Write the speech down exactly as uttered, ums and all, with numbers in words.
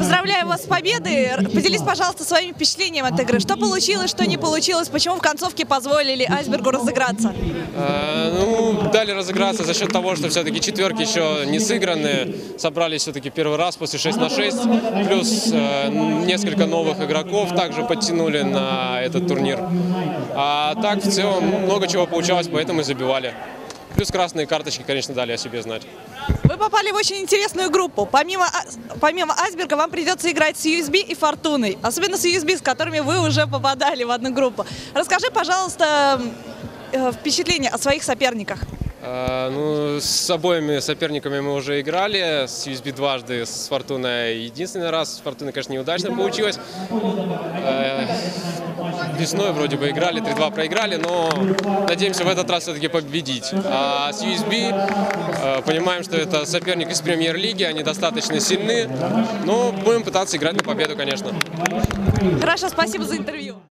Поздравляю вас с победой. Поделись, пожалуйста, своими впечатлениями от игры. Что получилось, что не получилось, почему в концовке позволили Айсбергу разыграться? Э, ну, дали разыграться за счет того, что все-таки четверки еще не сыграны. Собрались все-таки первый раз после шесть на шесть. Плюс э, несколько новых игроков также подтянули на этот турнир. А так, в целом, много чего получалось, поэтому и забивали. Плюс красные карточки, конечно, дали о себе знать. Вы попали в очень интересную группу. Помимо, помимо Айсберга вам придется играть с ю эс би и Фортуной. Особенно с ю эс би, с которыми вы уже попадали в одну группу. Расскажи, пожалуйста, впечатления о своих соперниках. Uh, ну, с обоими соперниками мы уже играли, с ю эс би дважды, с Фортуной единственный раз. С Фортуной, конечно, неудачно получилось. Uh, весной вроде бы играли, три-два проиграли, но надеемся в этот раз все-таки победить. А с ю эс би uh, понимаем, что это соперник из премьер-лиги, они достаточно сильны, но будем пытаться играть на победу, конечно. Хорошо, спасибо за интервью.